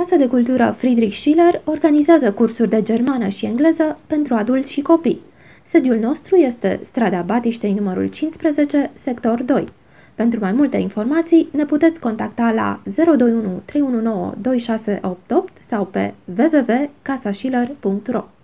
Casa de Cultură Friedrich Schiller organizează cursuri de germană și engleză pentru adulți și copii. Sediul nostru este strada Batiștei numărul 15, sector 2. Pentru mai multe informații ne puteți contacta la 021 319 2688 sau pe www.casaschiller.ro.